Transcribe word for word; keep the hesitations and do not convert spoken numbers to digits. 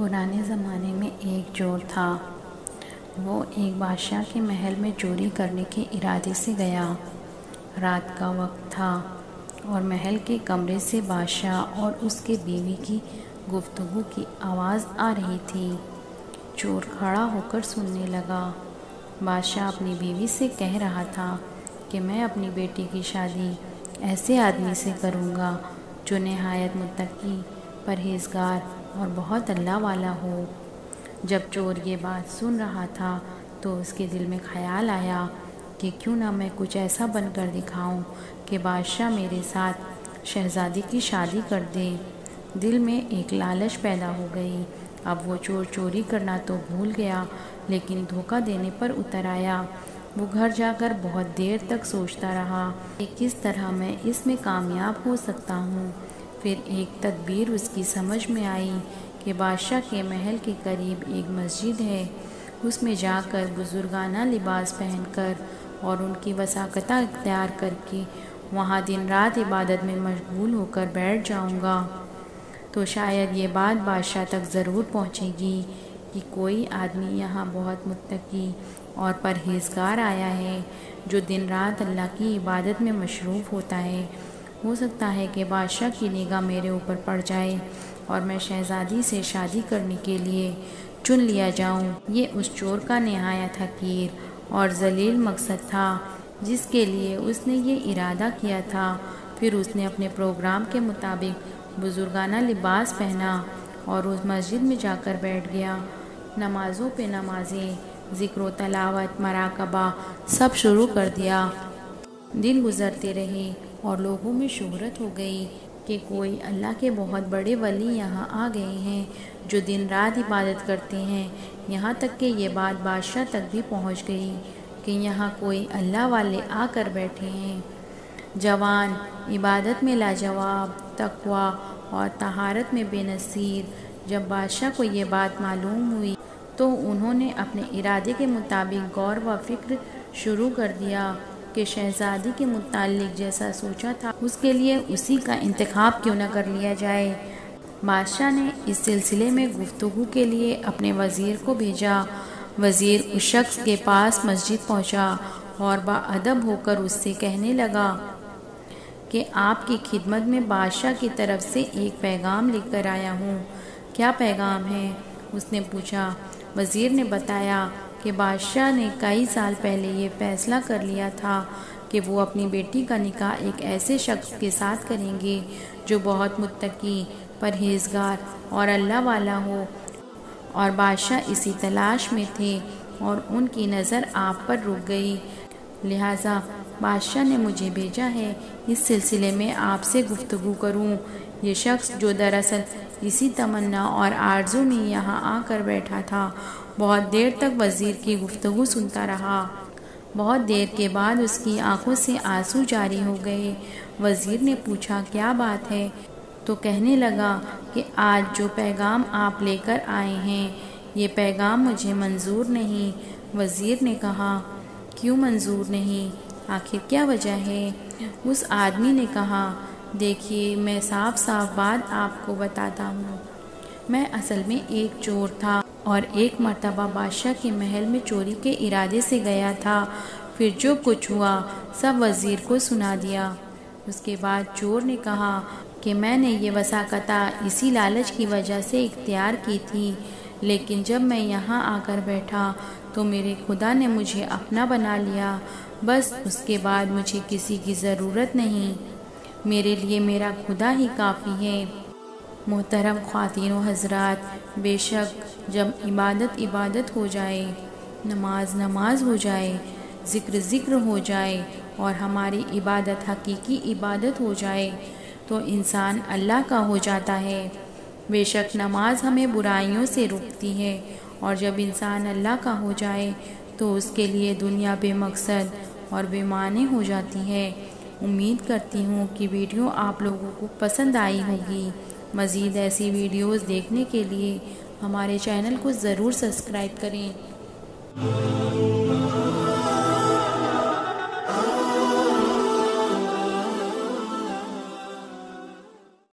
پرانے زمانے میں ایک چور تھا۔ وہ ایک بادشاہ کے محل میں چوری کرنے کے ارادے سے گیا۔ رات کا وقت تھا اور محل کے کمرے سے بادشاہ اور اس کے بیوی کی گفتگو کی آواز آ رہی تھی۔ چور کھڑا ہو کر سننے لگا۔ بادشاہ اپنی بیوی سے کہہ رہا تھا کہ میں اپنی بیٹی کی شادی ایسے آدمی سے کروں گا جو نہایت متقی، پرہیزگار اور بہت اللہ والا ہو۔ جب چور یہ بات سن رہا تھا تو اس کے دل میں خیال آیا کہ کیوں نہ میں کچھ ایسا بن کر دکھاؤں کہ بادشاہ میرے ساتھ شہزادی کی شادی کر دے۔ دل میں ایک لالچ پیدا ہو گئی۔ اب وہ چور چوری کرنا تو بھول گیا لیکن دھوکہ دینے پر اتر آیا۔ وہ گھر جا کر بہت دیر تک سوچتا رہا کہ کس طرح میں اس میں کامیاب ہو سکتا ہوں۔ پھر ایک تدبیر اس کی سمجھ میں آئی کہ بادشاہ کے محل کے قریب ایک مسجد ہے، اس میں جا کر بزرگانہ لباس پہن کر اور ان کی وثاقتہ اختیار کر کے وہاں دن رات عبادت میں مشغول ہو کر بیٹھ جاؤں گا تو شاید یہ بات بادشاہ تک ضرور پہنچے گی کہ کوئی آدمی یہاں بہت متقی اور پرہیزگار آیا ہے جو دن رات اللہ کی عبادت میں مصروف ہوتا ہے۔ ہو سکتا ہے کہ بادشاہ کی نگاہ میرے اوپر پڑ جائے اور میں شہزادی سے شادی کرنے کے لیے چن لیا جاؤں۔ یہ اس چور کا نہایت حقیر اور ذلیل مقصد تھا جس کے لیے اس نے یہ ارادہ کیا تھا۔ پھر اس نے اپنے پروگرام کے مطابق بزرگانہ لباس پہنا اور اس مسجد میں جا کر بیٹھ گیا۔ نمازوں پہ نمازیں، ذکر و تلاوت، مراقبہ سب شروع کر دیا۔ دن گزرتے رہے اور لوگوں میں شہرت ہو گئی کہ کوئی اللہ کے بہت بڑے ولی یہاں آ گئے ہیں جو دن رات عبادت کرتے ہیں۔ یہاں تک کہ یہ بات بادشاہ تک بھی پہنچ گئی کہ یہاں کوئی اللہ والے آ کر بیٹھے ہیں۔ جوان، عبادت میں لاجواب، تقویٰ اور طہارت میں بے نظیر۔ جب بادشاہ کو یہ بات معلوم ہوئی تو انہوں نے اپنے ارادے کے مطابق غور و فکر شروع کر دیا کہ شہزادی کے متعلق جیسا سوچا تھا اس کے لیے اسی کا انتخاب کیوں نہ کر لیا جائے۔ بادشاہ نے اس سلسلے میں گفتگو کے لیے اپنے وزیر کو بھیجا۔ وزیر اس شخص کے پاس مسجد پہنچا اور باادب ہو کر اس سے کہنے لگا کہ آپ کی خدمت میں بادشاہ کی طرف سے ایک پیغام لے کر آیا ہوں۔ کیا پیغام ہے؟ اس نے پوچھا۔ وزیر نے بتایا کہ بادشاہ نے کئی سال پہلے یہ فیصلہ کر لیا تھا کہ وہ اپنی بیٹی کا نکاح ایک ایسے شخص کے ساتھ کریں گے جو بہت متقی، پرہیزگار اور اللہ والا ہو، اور بادشاہ اسی تلاش میں تھے اور ان کی نظر آپ پر رک گئی، لہٰذا بادشاہ نے مجھے بھیجا ہے اس سلسلے میں آپ سے گفتگو کروں۔ یہ شخص جو دراصل اسی تمنا اور آرزو میں یہاں آ کر بیٹھا تھا بہت دیر تک وزیر کی گفتگو سنتا رہا۔ بہت دیر کے بعد اس کی آنکھوں سے آنسو جاری ہو گئے۔ وزیر نے پوچھا کیا بات ہے؟ تو کہنے لگا کہ آج جو پیغام آپ لے کر آئے ہیں یہ پیغام مجھے منظور نہیں۔ وزیر نے کہا کیوں منظور نہیں؟ آخر کیا وجہ ہے؟ اس آدمی نے کہا دیکھیے میں صاف صاف بات آپ کو بتاتا ہوں، میں اصل میں ایک چور تھا اور ایک مرتبہ بادشاہ کے محل میں چوری کے ارادے سے گیا تھا۔ پھر جو کچھ ہوا سب وزیر کو سنا دیا۔ اس کے بعد چور نے کہا کہ میں نے یہ وثاقتہ اسی لالچ کی وجہ سے اختیار کی تھی، لیکن جب میں یہاں آ کر بیٹھا تو میرے خدا نے مجھے اپنا بنا لیا، بس اس کے بعد مجھے کسی کی ضرورت نہیں، میرے لیے میرا خدا ہی کافی ہے۔ محترم خواتین و حضرات، بے شک جب عبادت عبادت ہو جائے، نماز نماز ہو جائے، ذکر ذکر ہو جائے اور ہماری عبادت حقیقی عبادت ہو جائے تو انسان اللہ کا ہو جاتا ہے۔ بے شک نماز ہمیں برائیوں سے روکتی ہے اور جب انسان اللہ کا ہو جائے تو اس کے لیے دنیا بے مقصد اور بے معنی ہو جاتی ہے۔ امید کرتی ہوں کہ ویڈیو آپ لوگوں کو پسند آئی ہوگی۔ مزید ایسی ویڈیوز دیکھنے کے لیے ہمارے چینل کو ضرور سبسکرائب کریں۔